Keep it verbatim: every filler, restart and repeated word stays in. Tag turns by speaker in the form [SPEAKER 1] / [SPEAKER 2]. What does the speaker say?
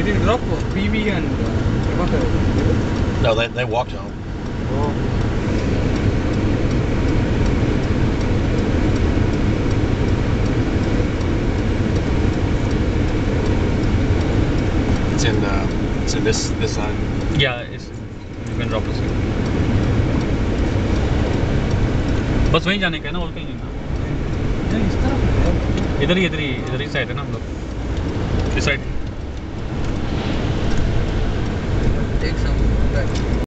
[SPEAKER 1] Did you drop P V and uh,
[SPEAKER 2] No, they, they walked home.
[SPEAKER 1] Oh.
[SPEAKER 2] It's in uh, it's in this this side.
[SPEAKER 3] Yeah, it's you can drop us here. बस वहीं जाने का है ना और कहीं नहीं ना
[SPEAKER 1] नहीं इस तरफ है
[SPEAKER 3] इधर ही इधर ही इधर ही साइड है ना हम लोग इस साइड
[SPEAKER 1] take some back